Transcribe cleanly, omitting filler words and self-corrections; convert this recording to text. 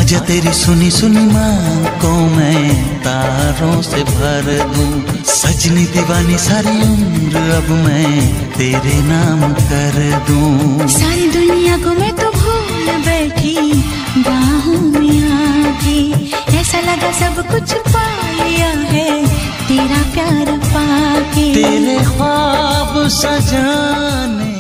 आजा तेरी सुनी सुनी माँ को मैं तारों से भर दूं, सजनी दीवानी सारी उम्र अब मैं तेरे नाम कर दूं। सारी दुनिया को मैं तो भूल बैठी बाहों में आके, ऐसा लगा सब कुछ पा लिया है तेरा प्यार पाके। तेरे ख्वाब सजाने